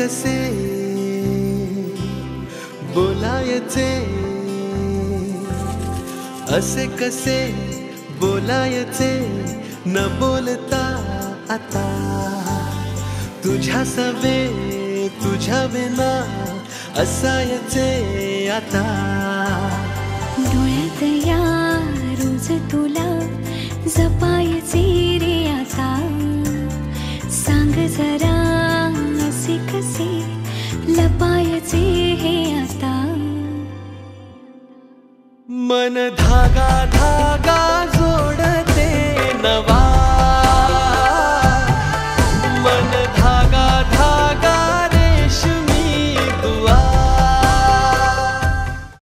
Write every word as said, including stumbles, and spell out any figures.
कसे बोलायचे, असे कसे बोलायचे न बोलता आता, तुझ्या सवे तुझ्या विना असायचे आता। डोळ्यात या रोज तुला जपायचे रे आता, सांग जरा असे कसे लपायचे हे आता। मन धागा धागा